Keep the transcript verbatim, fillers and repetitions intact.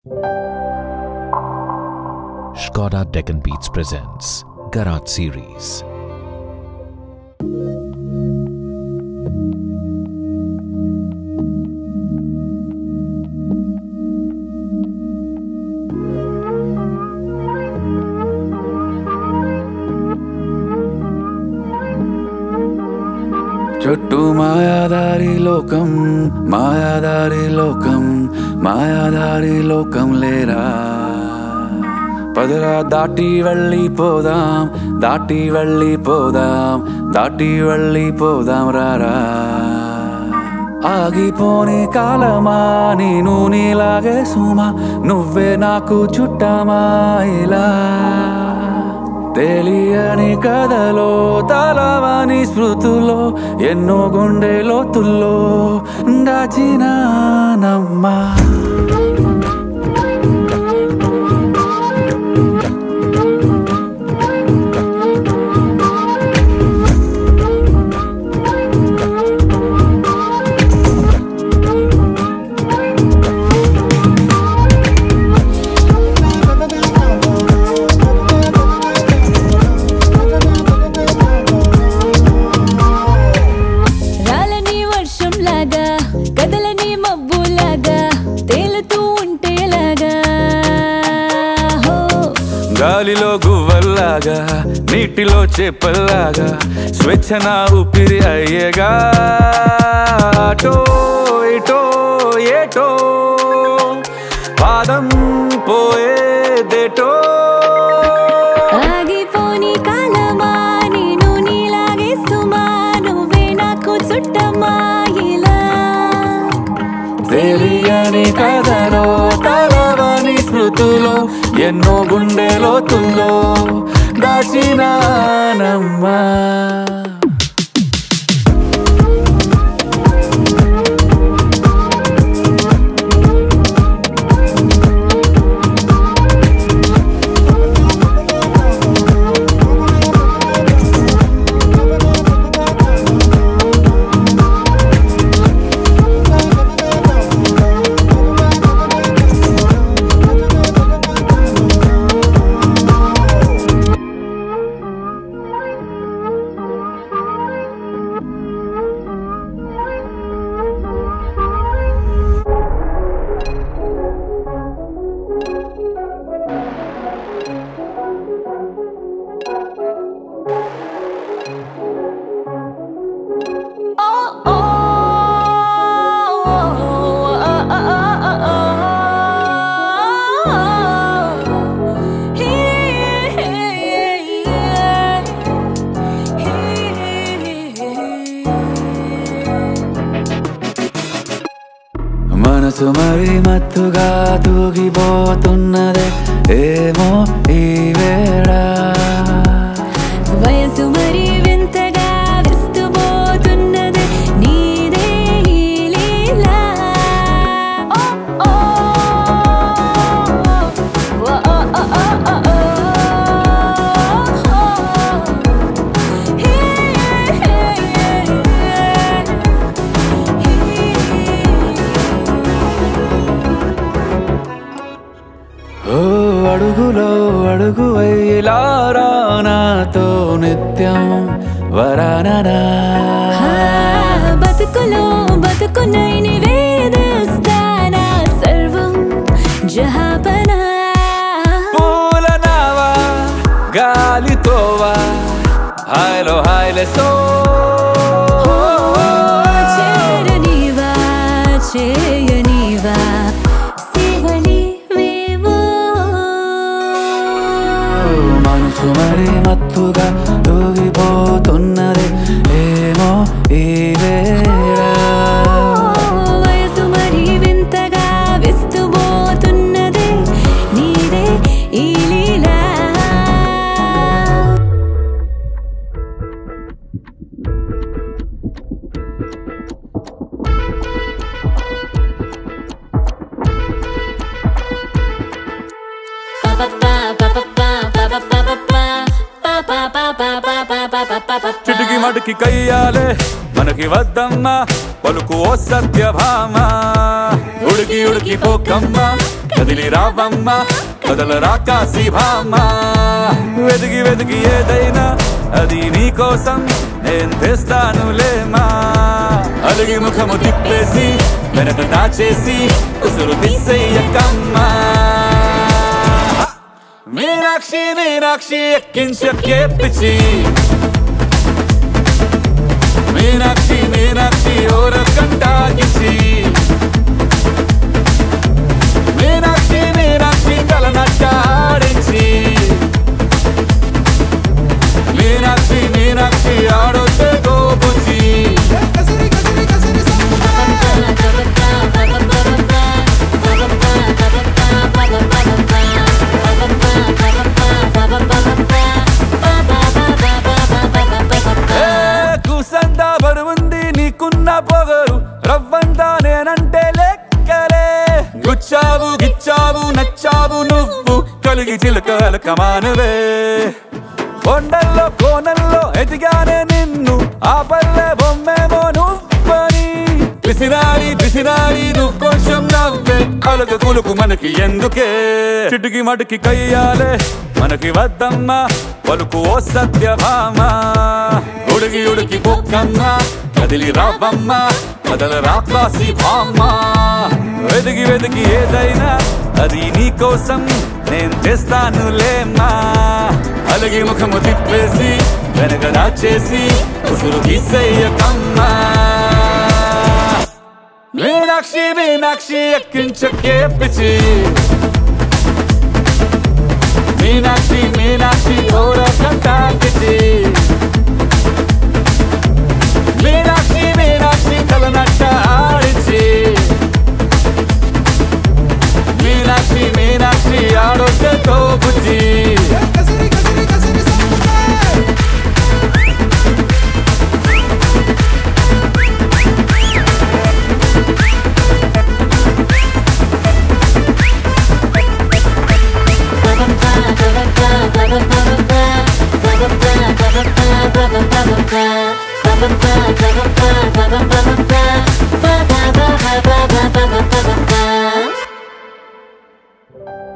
Skoda Deccan Beats presents Garage Series. చుట్టూ మాయాదారి లోకం మాయాదారి లోకం మాయాదారి లోకం లేరా పదరా దాటి వెళ్ళిపోదాం దాటి వెళ్ళిపోదాం దాటి వెళ్ళిపోదాం రారా ఆగిపోని కాలమా నేను నీలాగే సుమా నువ్వే నాకు చుట్టమా ఇలా తెలియని కథలో తలవని స్మృతులో ఎన్నో గుండె లోతుల్లో దాచినానమ్మా గాలిలో గువ్వల్లాగా నీటిలో చేపల్లాగా స్వేచ్ఛన ఊపిరి అయ్యేగా అటో ఇటో ఏటో పాదం పోయేదేటో ఆగిపోని కాలమా నేను నీలాగే సుమా నువ్వే నాకు చుట్టమా ఇలా తెలియని కథలో తలవని స్మృతులో ఎన్నో గుండె లోతుల్లో దాచినానమ్మా మనసు మరి మత్తుగా తూగిపోతున్నదే ఏమో ఈ వేళ వయసు మరి వింతగా విస్తుపోతున్నదే నీదే ఈ లీలా ఓ ఓ ఓ ఓ ఓ ఓ ఓ అడుగులో అడుగు వేలారా నాతో నిత్యం వరాననా బతుకులో బతుకునై నివేదిస్తానా సర్వం జహాపనా పూలనావా గాలితోవా హాయ్లో హాయ్లే సో చేరనివా చేయనివా మనసు మరి మత్తుగా తూగిపోతున్నది ఏమో ఈ వేళ వయసు మరి వింతగా విస్తుపోతున్నది నీదే ఈ లీలా చిటికి మటికి కయ్యాలే మనకి వద్దమ్మా పలుకు ఓ సత్యభామ ఉడికి ఉడికి పోకమ్మ కదిలి రావమ్మ కదల రాకాసి భామ వెదిగి వెదిగి ఏదైనా అది నీ కోసం నేను తెస్తానులేమా అలిగి ముఖము తిప్పేసి వెనక దాచేసి ఉసురు తీసేయకమ్మా మీనాక్షి మీనాక్షి ఎక్కించకే పిచ్చి మీనాక్షి మీనాక్షి ఓర కంటాగిచ్చి మీనాక్షి మీనాక్షి కలనట్ట ఆడించి మీనాక్షి మీనాక్షి ఆడొద్దే గోబుచి కూసంతా బరువుంది నీకున్న పొగరు రవ్వంతా నేనంటే లెక్కలే గుచ్చావు గిచ్చావు నచ్చావు నువ్వు కలిగి చిలకల కమానువే కొండల్లో కోనల్లో ఎదిగానే నిన్ను ఆ పల్లె బొమ్మేమో నువ్వని పిసినారి పిసినారి నువ్వు కొంచెం నవ్వే అలగ కులుకు మనకి ఎందుకే చిటికి మటికి కయ్యాలే మనకి వద్దమ్మా పలుకు ఓ సత్యభామ ఉడికి ఉడికి పొక్కమ్మ కదిలి రావమ్మ కదల రాకాసి భామ వెదిగి వెదిగి ఏదైనా అది నీ కోసం నేను చేస్తానులేమ్మా అలిగి ముఖము తిప్పేసి వెనక దాచేసి ఉసురు తీసేయకమ్మా మీనాక్షి మీనాక్షి ఎక్కించకే పిచ్చి మీనాక్షి మీనాక్షి ఓర కంటాగిచ్చి మీనాక్షి మీనాక్షి కలనట్ట ఆడించి మీనాక్షి మీనాక్షి ఆడొద్దే గోబుచి Ba